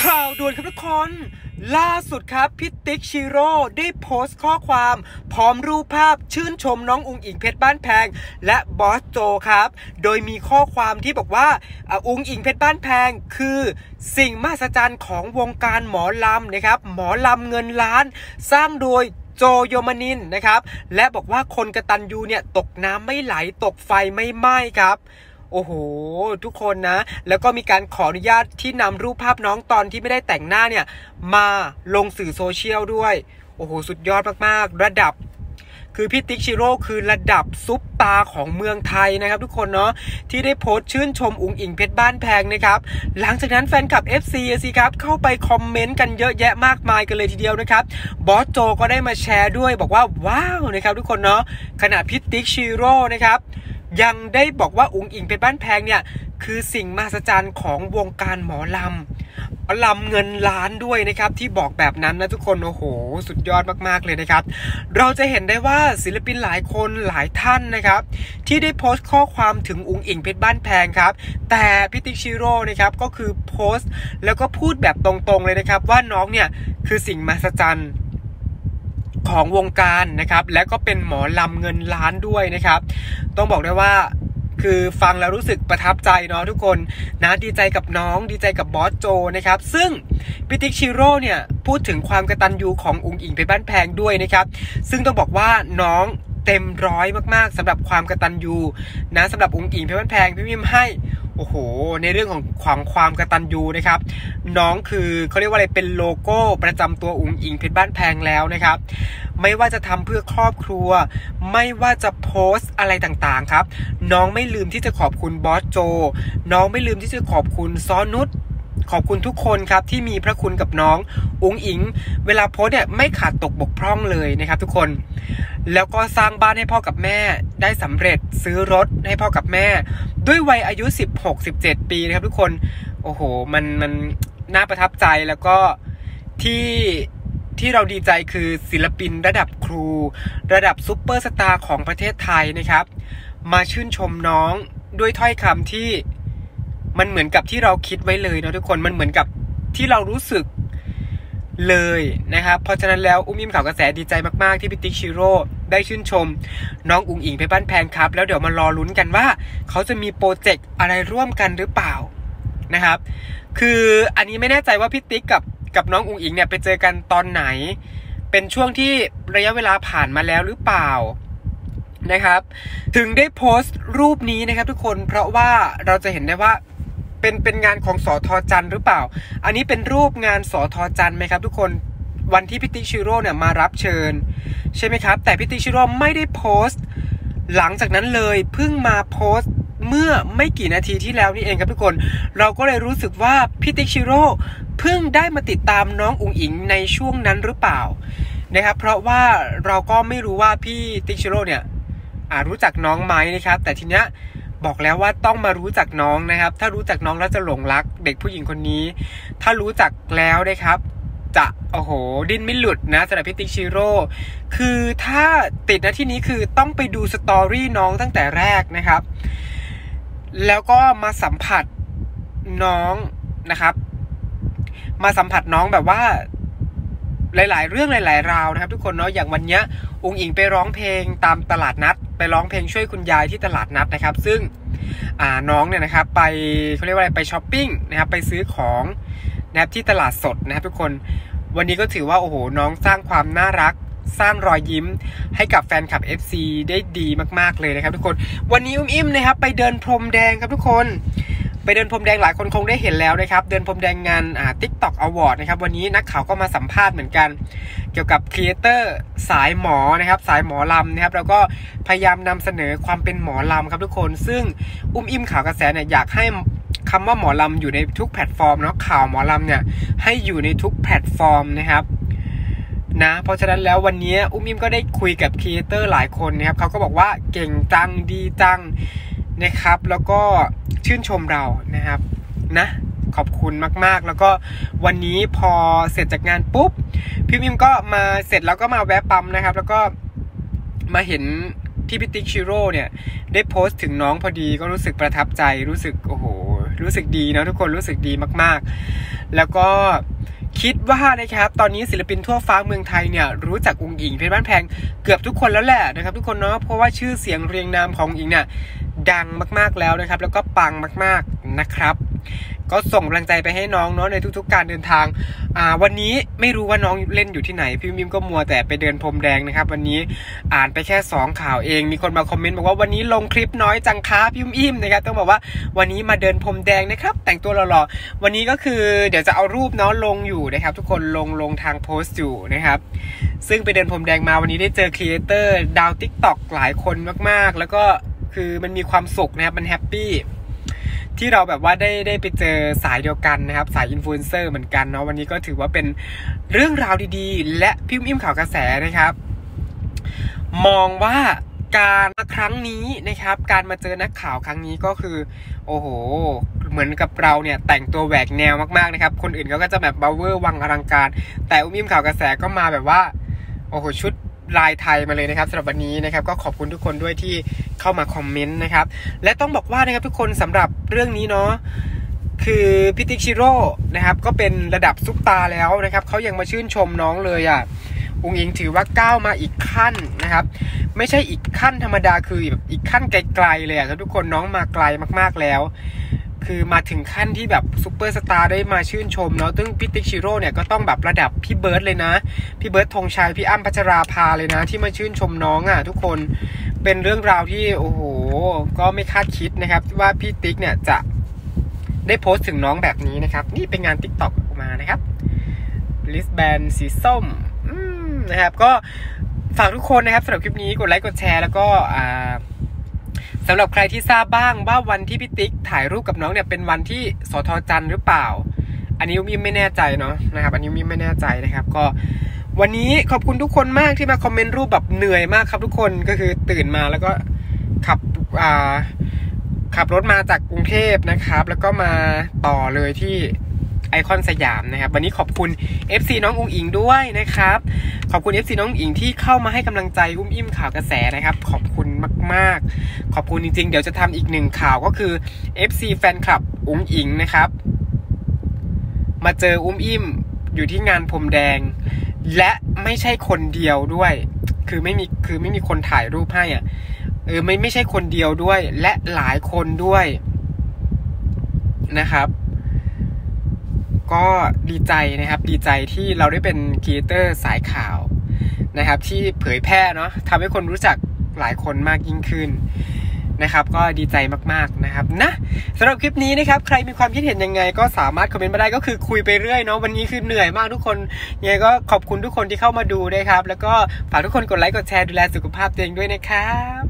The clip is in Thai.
ข่าวด่วนครับทุกคนล่าสุดครับพี่ติ๊กชิโร่ได้โพสต์ข้อความพร้อมรูปภาพชื่นชมน้องอุ๋งอิงเพชรบ้านแพงและบอสโจครับโดยมีข้อความที่บอกว่าอุ๋งอิงเพชรบ้านแพงคือสิ่งมหัศจรรย์ของวงการหมอลำนะครับหมอลำเงินล้านสร้างโดยโจโยมานินนะครับและบอกว่าคนกตัญญูเนี่ยตกน้ำไม่ไหลตกไฟไม่ไหม้ครับโอ้โหทุกคนนะแล้วก็มีการขออนุญาตที่นำรูปภาพน้องตอนที่ไม่ได้แต่งหน้าเนี่ยมาลงสื่อโซเชียลด้วยโอ้โหสุดยอดมากๆระดับคือพี่ติ๊กชิโร่คือระดับซุปตาของเมืองไทยนะครับทุกคนเนาะที่ได้โพสต์ชื่นชมอุ๋งอิงเพชรบ้านแพงนะครับหลังจากนั้นแฟนคลับ FC สิครับเข้าไปคอมเมนต์กันเยอะแยะมากมายกันเลยทีเดียวนะครับบอสโจก็ได้มาแชร์ด้วยบอกว่าว้าวนะครับทุกคนเนาะขณะพี่ติ๊กชิโร่นะครับยังได้บอกว่าอุ๋งอิงเพชรบ้านแพงเนี่ยคือสิ่งมหัศจรรย์ของวงการหมอลำเงินล้านด้วยนะครับที่บอกแบบนั้นนะทุกคนโอ้โหสุดยอดมากๆเลยนะครับเราจะเห็นได้ว่าศิลปินหลายคนหลายท่านนะครับที่ได้โพสต์ข้อความถึงอุ๋งอิงเพชรบ้านแพงครับแต่พี่ติ๊กชิโร่นะครับก็คือโพสต์แล้วก็พูดแบบตรงๆเลยนะครับว่าน้องเนี่ยคือสิ่งมหัศจรรย์ของวงการนะครับและก็เป็นหมอลำเงินล้านด้วยนะครับต้องบอกได้ว่าคือฟังแล้วรู้สึกประทับใจเนาะทุกคนนะดีใจกับน้องดีใจกับบอสโจนะครับซึ่งพี่ติ๊กชิโร่เนี่ยพูดถึงความกตัญญูของอุ๋งอิงเพชรบ้านแพงด้วยนะครับซึ่งต้องบอกว่าน้องเต็มร้อยมากๆสำหรับความกตัญญูนะสำหรับอุ๋งอิงเพชรบ้านแพงพี่มิมให้โอ้โหในเรื่องของความกตัญญูนะครับน้องคือเขาเรียกว่าอะไรเป็นโลโก้ประจำตัวอุ๋งอิงเพชรบ้านแพงแล้วนะครับไม่ว่าจะทำเพื่อครอบครัวไม่ว่าจะโพสต์อะไรต่างๆครับน้องไม่ลืมที่จะขอบคุณบอสโจน้องไม่ลืมที่จะขอบคุณซ้อนุชขอบคุณทุกคนครับที่มีพระคุณกับน้องอุ๋งอิงเวลาโพสเนี่ยไม่ขาดตกบกพร่องเลยนะครับทุกคนแล้วก็สร้างบ้านให้พ่อกับแม่ได้สำเร็จซื้อรถให้พ่อกับแม่ด้วยวัยอายุ16-17 ปีนะครับทุกคนโอ้โหมันน่าประทับใจแล้วก็ที่เราดีใจคือศิลปินระดับครูระดับซุปเปอร์สตาร์ของประเทศไทยนะครับมาชื่นชมน้องด้วยถ้อยคำที่มันเหมือนกับที่เราคิดไว้เลยนะทุกคนมันเหมือนกับที่เรารู้สึกเลยนะครับเพราะฉะนั้นแล้วอุ้มอิ่มข่าวกระแสดีใจมากๆที่พี่ติ๊กชิโร่ได้ชื่นชมน้องอุ๋งอิงเพชรบ้านแพงครับแล้วเดี๋ยวมารอลุ้นกันว่าเขาจะมีโปรเจกต์อะไรร่วมกันหรือเปล่านะครับคืออันนี้ไม่แน่ใจว่าพี่ติ๊กกับน้องอุ๋งอิงเนี่ยไปเจอกันตอนไหนเป็นช่วงที่ระยะเวลาผ่านมาแล้วหรือเปล่านะครับถึงได้โพสต์รูปนี้นะครับทุกคนเพราะว่าเราจะเห็นได้ว่าเป็นงานของสท.จันทร์หรือเปล่าอันนี้เป็นรูปงานสท.จันทร์ไหมครับทุกคนวันที่พี่ติ๊กชิโร่เนี่ยมารับเชิญใช่ไหมครับแต่พี่ติ๊กชิโร่ไม่ได้โพสต์หลังจากนั้นเลยเพิ่งมาโพสต์เมื่อไม่กี่นาทีที่แล้วนี่เองครับทุกคนเราก็เลยรู้สึกว่าพี่ติ๊กชิโร่เพิ่งได้มาติดตามน้องอุ๋งอิงในช่วงนั้นหรือเปล่านะครับเพราะว่าเราก็ไม่รู้ว่าพี่ติ๊กชิโร่เนี่ยรู้จักน้องไหมนะครับแต่ทีเนี้ยบอกแล้วว่าต้องมารู้จักน้องนะครับถ้ารู้จักน้องแล้วจะหลงรักเด็กผู้หญิงคนนี้ถ้ารู้จักแล้วนะครับจะโอ้โหดิ้นไม่หลุดนะสำหรับพี่ติ๊กชิโร่คือถ้าติดนะที่นี้คือต้องไปดูสตอรี่น้องตั้งแต่แรกนะครับแล้วก็มาสัมผัสน้องนะครับมาสัมผัสน้องแบบว่าหลายๆเรื่องหลายๆราวนะครับทุกคนเนาะอย่างวันนี้อุ๋งอิงไปร้องเพลงตามตลาดนัดไปร้องเพลงช่วยคุณยายที่ตลาดนัดนะครับซึ่งน้องเนี่ยนะครับไปเขาเรียกว่าอะไรไปช้อปปิ้งนะครับไปซื้อของนะครับที่ตลาดสดนะครับทุกคนวันนี้ก็ถือว่าโอ้โหน้องสร้างความน่ารักสร้างรอยยิ้มให้กับแฟนคลับ FC ได้ดีมากๆเลยนะครับทุกคนวันนี้อุ้มอิ่มนะครับไปเดินพรมแดงครับทุกคนไปเดินพรมแดงหลายคนคงได้เห็นแล้วนะครับเดินพรมแดงงานTikTok Award นะครับวันนี้นักข่าวก็มาสัมภาษณ์เหมือนกันเกี่ยวกับครีเอเตอร์สายหมอนะครับสายหมอลำนะครับแล้วก็พยายามนำเสนอความเป็นหมอลำครับทุกคนซึ่งอุ้มอิ่มข่าวกระแสเนี่ยอยากให้คำว่าหมอลำอยู่ในทุกแพลตฟอร์มเนาะข่าวหมอลำเนี่ยให้อยู่ในทุกแพลตฟอร์มนะครับนะเพราะฉะนั้นแล้ววันนี้อุ้มอิ่มก็ได้คุยกับครีเอเตอร์หลายคนนะครับเขาก็บอกว่าเก่งจังดีจังนะครับแล้วก็ชื่นชมเรานะครับนะขอบคุณมากๆแล้วก็วันนี้พอเสร็จจากงานปุ๊บพี่มิมก็มาเสร็จแล้วก็มาแวะปั๊มนะครับแล้วก็มาเห็นที่พี่ติ๊กชิโร่เนี่ยได้โพสต์ถึงน้องพอดีก็รู้สึกประทับใจรู้สึกโอ้โหรู้สึกดีนะทุกคนรู้สึกดีมากๆแล้วก็คิดว่านะครับตอนนี้ศิลปินทั่วฟ้าเมืองไทยเนี่ยรู้จักอุ๋งอิงเพชรบ้านแพงเกือบทุกคนแล้วแหละนะครับทุกคนเนาะเพราะว่าชื่อเสียงเรียงนามของอุ๋งอิงเนี่ยดังมากๆแล้วนะครับแล้วก็ปังมากๆนะครับก็ส่งกำลังใจไปให้น้องเนาะในทุกๆการเดินทางวันนี้ไม่รู้ว่าน้องเล่นอยู่ที่ไหนพี่มิมก็มัวแต่ไปเดินพรมแดงนะครับวันนี้อ่านไปแค่2ข่าวเองมีคนมาคอมเมนต์บอกว่าวันนี้ลงคลิปน้อยจังคะพี่มิมนะครับต้องบอกว่าวันนี้มาเดินพรมแดงนะครับแต่งตัวหล่อๆวันนี้ก็คือเดี๋ยวจะเอารูปน้องลงอยู่นะครับทุกคนลงทางโพสต์อยู่นะครับซึ่งไปเดินพรมแดงมาวันนี้ได้เจอครีเอเตอร์ดาว TikTok หลายคนมากๆแล้วก็คือมันมีความสุขนะครับมันแฮปปี้ที่เราแบบว่าได้ไปเจอสายเดียวกันนะครับสายอินฟลูเอนเซอร์เหมือนกันเนาะวันนี้ก็ถือว่าเป็นเรื่องราวดีๆและพี่อิ่มข่าวกระแสนะครับมองว่าการมาครั้งนี้นะครับการมาเจอนักข่าวครั้งนี้ก็คือโอ้โหเหมือนกับเราเนี่ยแต่งตัวแหวกแนวมากๆนะครับคนอื่นก็จะแบบบัลเวอร์วังอลังการแต่อิ่มข่าวกระแสก็มาแบบว่าโอ้โหชุดลายไทยมาเลยนะครับสำหรับวันนี้นะครับก็ขอบคุณทุกคนด้วยที่เข้ามาคอมเมนต์นะครับและต้องบอกว่านะครับทุกคนสำหรับเรื่องนี้เนาะคือพี่ติ๊กชิโร่นะครับก็เป็นระดับซุปตาร์แล้วนะครับเขายังมาชื่นชมน้องเลยอ่ะอุ๋งอิงถือว่าก้าวมาอีกขั้นนะครับไม่ใช่อีกขั้นธรรมดาคือแบบอีกขั้นไกลๆเลยอ่ะทุกคนน้องมาไกลมากๆแล้วคือมาถึงขั้นที่แบบซุปเปอร์สตาร์ได้มาชื่นชมเนาะซึ่งพี่ติ๊กชิโร่เนี่ยก็ต้องแบบระดับพี่เบิร์ดเลยนะพี่เบิร์ดธงชัยพี่อ้ำพัชราภาเลยนะที่มาชื่นชมน้องอ่ะทุกคนเป็นเรื่องราวที่โอ้โหก็ไม่คาดคิดนะครับว่าพี่ติ๊กเนี่ยจะได้โพสต์ถึงน้องแบบนี้นะครับนี่เป็นงาน TikTok ออกมานะครับลิสแบนสีส้มนะครับก็ฝากทุกคนนะครับสำหรับคลิปนี้กดไลค์กดแชร์แล้วก็สำหรับใครที่ทราบบ้างว่าวันที่พี่ติ๊กถ่ายรูปกับน้องเนี่ยเป็นวันที่สท.จันทร์หรือเปล่าอันนี้มิมไม่แน่ใจเนาะนะครับอันนี้มิมไม่แน่ใจนะครับก็วันนี้ขอบคุณทุกคนมากที่มาคอมเมนต์รูปแบบเหนื่อยมากครับทุกคนก็คือตื่นมาแล้วก็ขับรถมาจากกรุงเทพนะครับแล้วก็มาต่อเลยที่ไอคอนสยามนะครับวันนี้ขอบคุณ FC น้องอุ๋งอิงด้วยนะครับขอบคุณ FC น้องอุ๋งอิงที่เข้ามาให้กำลังใจอิ่มข่าวกระแสนะครับขอบคุณมากๆขอบคุณจริงๆเดี๋ยวจะทำอีก1ข่าวก็คือ FC แฟนคลับอุ๋งอิงนะครับมาเจออิ่มอยู่ที่งานพรมแดงและไม่ใช่คนเดียวด้วยคือไม่มีคนถ่ายรูปให้อ่ะไม่ใช่คนเดียวด้วยและหลายคนด้วยนะครับก็ดีใจนะครับดีใจที่เราได้เป็นครีเอเตอร์สายข่าวนะครับที่เผยแพร่เนาะทำให้คนรู้จักหลายคนมากยิ่งขึ้นนะครับก็ดีใจมากๆนะครับนะสำหรับคลิปนี้นะครับใครมีความคิดเห็นยังไงก็สามารถคอมเมนต์มาได้ก็คือคุยไปเรื่อยเนาะวันนี้คือเหนื่อยมากทุกคนยังไงก็ขอบคุณทุกคนที่เข้ามาดูนะครับแล้วก็ฝากทุกคนกดไลค์กดแชร์ดูแลสุขภาพตัวเองด้วยนะครับ